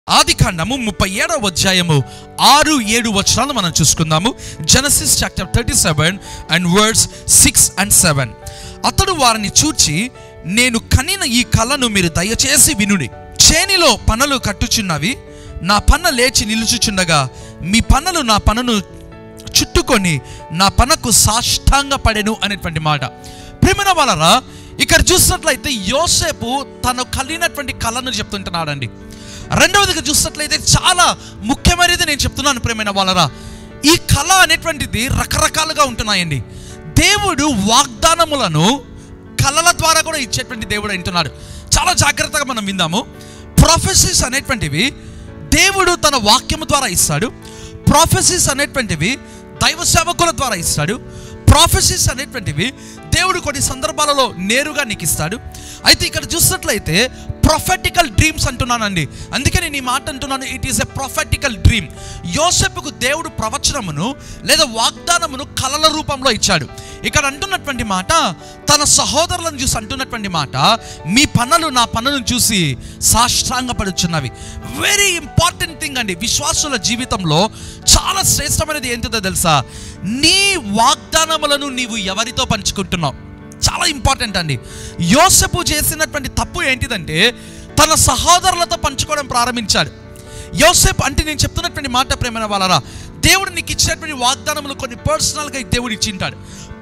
ఆదికాండము 37వ అధ్యాయము 6-7 వచనాలు మనం చూసుకుందాము. Genesis chapter 37 and verse 6 and 7. అతడు వారిని చూచి, నేను కనిన ఈ కలను మీరు దయచేసి వినుడి. చేనిలో పనలు కట్టుచున్నవి, నా పన లేచి నిలుచుచుండగా మీ పనలు నా పనను చుట్టుకొని నా పనకు సాష్టాంగ పడెను అనేటువంటి మాట. ప్రియమైన వాళ్ళరా, ఇక్కడ చూసినట్లయితే యోసేపు తను కలిగినటువంటి కళను చెప్తుంటున్నాడండి. రెండవదిగా చూసినట్లయితే చాలా ముఖ్యమైనది నేను చెప్తున్నాను ప్రియమైన వాళ్ళరా. ఈ కళ అనేటువంటిది రకరకాలుగా ఉంటున్నాయండి. దేవుడు వాగ్దానములను కళల ద్వారా కూడా ఇచ్చేటువంటి దేవుడు అంటున్నాడు. చాలా జాగ్రత్తగా మనం విందాము. ప్రొఫెసీస్ అనేటువంటివి దేవుడు తన వాక్యము ద్వారా ఇస్తాడు. ప్రొఫెసీస్ అనేటువంటివి దైవ సేవకుల ద్వారా ఇస్తాడు. ప్రొఫెసీస్ అనేటువంటివి దేవుడు కొన్ని సందర్భాలలో నేరుగా నీకు ఇస్తాడు. అయితే ఇక్కడ చూసినట్లయితే ప్రొఫెటికల్ డ్రీమ్స్ అంటున్నానండి. అందుకే నేను ఈ మాట అంటున్నాను, it is a prophetical dream. యోసేపుకు దేవుడు ప్రవచనమును లేదా వాగ్దానమును కలల రూపంలో ఇచ్చాడు. ఇక్కడ అంటున్నటువంటి మాట, తన సహోదరులను చూసి అంటున్నటువంటి మాట, మీ పనులు నా పనులను చూసి సాష్టాంగపడుచున్నవి. వెరీ ఇంపార్టెంట్ థింగ్ అండి. విశ్వాసుల జీవితంలో చాలా శ్రేష్టమైనది ఏంటిదో తెలుసా? నీ వాగ్దానములను నీవు ఎవరితో పంచుకుంటున్నావు? చాలా ఇంపార్టెంట్ అండి. యోసేపు చేసినటువంటి తప్పు ఏంటిదంటే తన సహోదరులతో పంచుకోవడం ప్రారంభించాడు. యోసేపు అంటే నేను చెప్తున్నటువంటి మాట ప్రేమైన వాళ్ళరా, దేవుడు నీకు ఇచ్చినటువంటి వాగ్దానములు కొన్ని పర్సనల్గా దేవుడు ఇచ్చి ఉంటాడు.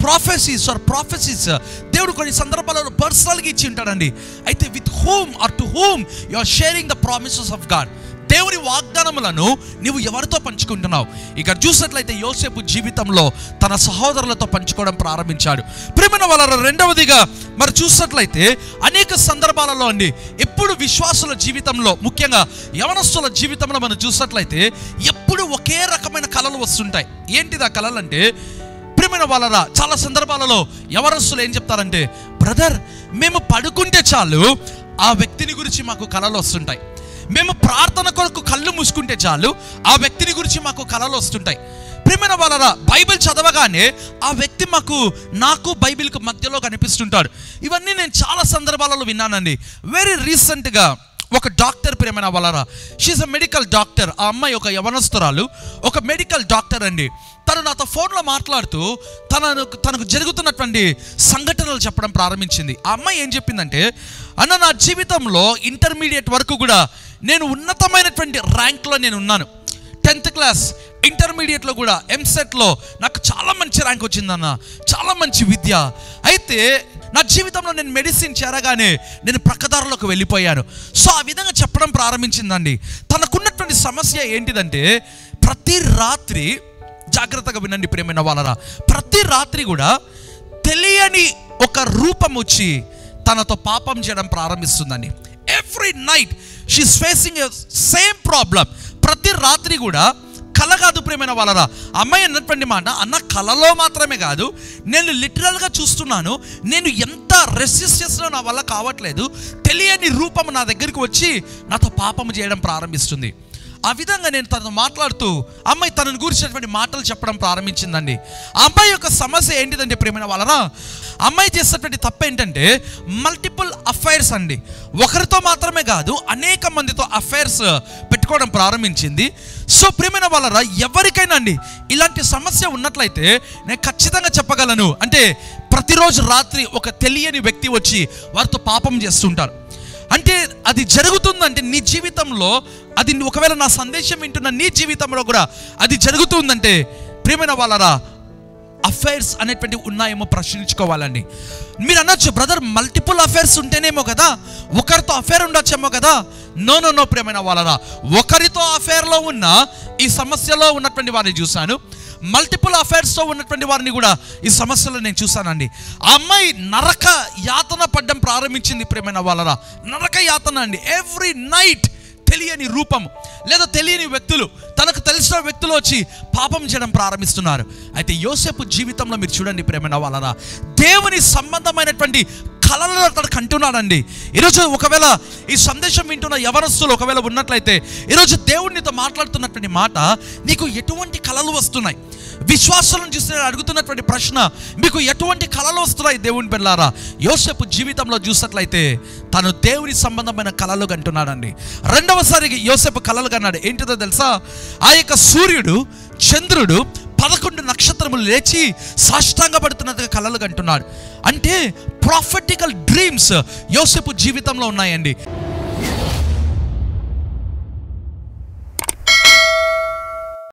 ప్రొఫెసీస్ దేవుడు కొన్ని సందర్భాలలో పర్సనల్గా ఇచ్చి ఉంటాడండి. అయితే with whom or to whom you are sharing the promises of God. దేవుని వాగ్దానములను నీవు ఎవరితో పంచుకుంటున్నావు? ఇక్కడ చూసినట్లయితే యోసేపు జీవితంలో తన సహోదరులతో పంచుకోవడం ప్రారంభించాడు. ప్రియమైన వాళ్ళ రెండవదిగా మరి చూసినట్లయితే అనేక సందర్భాలలో అండి, ఎప్పుడు విశ్వాసుల జీవితంలో ముఖ్యంగా యవనస్తుల జీవితంలో మనం చూసినట్లయితే ఎప్పుడు ఒకే రకమైన కళలు వస్తుంటాయి. ఏంటిది ఆ కళలు అంటే? ప్రియమైన వాళ్ళరా, చాలా సందర్భాలలో యవనస్తులు ఏం చెప్తారంటే, బ్రదర్ మేము పడుకుంటే చాలు ఆ వ్యక్తిని గురించి మాకు కళలు వస్తుంటాయి. మేము ప్రార్థన కొరకు కళ్ళు మూసుకుంటే చాలు ఆ వ్యక్తిని గురించి మాకు కళలు వస్తుంటాయి. ప్రియమైన వాళ్ళరా, బైబిల్ చదవగానే ఆ వ్యక్తి నాకు బైబిల్కి మధ్యలో కనిపిస్తుంటాడు. ఇవన్నీ నేను చాలా సందర్భాలలో విన్నానండి. వెరీ రీసెంట్గా ఒక డాక్టర్, ప్రియమైన వాళ్ళరా, షీఈస్ అ మెడికల్ డాక్టర్. ఆ అమ్మాయి ఒక యవనస్తురాలు, ఒక మెడికల్ డాక్టర్ అండి. తను నాతో ఫోన్లో మాట్లాడుతూ తనకు జరుగుతున్నటువంటి సంఘటనలు చెప్పడం ప్రారంభించింది. ఆ అమ్మాయి ఏం చెప్పిందంటే, అన్న నా జీవితంలో ఇంటర్మీడియట్ వరకు కూడా నేను ఉన్నతమైనటువంటి ర్యాంక్లో నేను ఉన్నాను. 10th క్లాస్ ఇంటర్మీడియట్లో కూడా ఎంసెట్లో నాకు చాలా మంచి ర్యాంక్ వచ్చిందన్న, చాలా మంచి విద్య. అయితే నా జీవితంలో నేను మెడిసిన్ చేరగానే నేను ప్రక్కదారులోకి వెళ్ళిపోయాను. సో ఆ విధంగా చెప్పడం ప్రారంభించిందండి. తనకున్నటువంటి సమస్య ఏంటిదంటే, ప్రతి రాత్రి, జాగ్రత్తగా వినండి ప్రియమైన వాళ్ళరా, ప్రతి రాత్రి కూడా తెలియని ఒక రూపం వచ్చి తనతో పాపం చేయడం ప్రారంభిస్తుందండి. Every night she is facing a same problem. ప్రతి రాత్రి కూడా కళ కాదు ప్రియమైన వాళ్ళరా, అమ్మాయి అన్నటువంటి మాట, అన్న కళలో మాత్రమే కాదు, నేను లిటరల్గా చూస్తున్నాను, నేను ఎంత రెసిస్ట్ చేసినా నా వల్ల కావట్లేదు, తెలియని రూపం నా దగ్గరికి వచ్చి నాతో పాపం చేయడం ప్రారంభిస్తుంది. ఆ విధంగా నేను తనతో మాట్లాడుతూ అమ్మాయి తనను గురించినటువంటి మాటలు చెప్పడం ప్రారంభించిందండి. ఆ అమ్మాయి యొక్క సమస్య ఏంటిదంటే ప్రియమైన వాళ్ళరా, అమ్మాయి చేసేటువంటి తప్పు ఏంటంటే మల్టిపుల్ అఫైర్స్ అండి. ఒకరితో మాత్రమే కాదు, అనేక మందితో అఫైర్స్ పెట్టుకోవడం ప్రారంభించింది. సో ప్రియమైన వాళ్ళరా, ఎవరికైనా అండి ఇలాంటి సమస్య ఉన్నట్లయితే నేను ఖచ్చితంగా చెప్పగలను, అంటే ప్రతిరోజు రాత్రి ఒక తెలియని వ్యక్తి వచ్చి వారితో పాపం చేస్తుంటారు. అంటే అది జరుగుతుందంటే నీ జీవితంలో, అది ఒకవేళ నా సందేశం వింటున్న నీ జీవితంలో కూడా అది జరుగుతుందంటే ప్రియమైన వాళ్ళరా, అఫైర్స్ అనేటువంటివి ఉన్నాయేమో ప్రశ్నించుకోవాలండి. మీరు అనొచ్చు, బ్రదర్ మల్టిపుల్ అఫైర్స్ ఉంటేనేమో కదా, ఒకరితో అఫైర్ ఉండొచ్చేమో కదా. నో ప్రియమైన వాళ్ళరా, ఒకరితో అఫైర్లో ఉన్న ఈ సమస్యలో ఉన్నటువంటి వారిని చూశాను, మల్టిపుల్ అఫైర్స్తో ఉన్నటువంటి వారిని కూడా ఈ సమస్యలో నేను చూశానండి. ఆ అమ్మాయి నరక యాతన పడ్డం ప్రారంభించింది ప్రియమైన వాళ్ళరా. నరక యాతన అండి. ఎవ్రీ నైట్ తెలియని రూపం లేదా తెలియని వ్యక్తులు, తనకు తెలిసిన వ్యక్తులు వచ్చి పాపం చేయడం ప్రారంభిస్తున్నారు. అయితే యోసేపు జీవితంలో మీరు చూడండి ప్రియమైన వాళ్ళరా, దేవుని సంబంధమైనటువంటి కళలను అతడు కంటున్నాడండి. ఈరోజు ఒకవేళ ఈ సందేశం వింటున్న యవనస్తులు ఒకవేళ ఉన్నట్లయితే, ఈరోజు దేవుడు నీతో మాట్లాడుతున్నటువంటి మాట, నీకు ఎటువంటి కళలు వస్తున్నాయి? విశ్వాసాలను చూస్తే అడుగుతున్నటువంటి ప్రశ్న, మీకు ఎటువంటి కళలు వస్తున్నాయి దేవుని బిడ్డలారా? యోసేపు జీవితంలో చూసినట్లయితే తను దేవుని సంబంధమైన కళలు కంటున్నాడండి. రెండవసారి యోసేపు కళలు కన్నాడు. ఏంటిదో తెలుసా? ఆ యొక్క సూర్యుడు, చంద్రుడు, 11 నక్షత్రములు లేచి సాష్టాంగపడుతున్నట్టుగా కళలు కంటున్నాడు. అంటే ప్రాఫెటికల్ డ్రీమ్స్ యోసేపు జీవితంలో ఉన్నాయండి.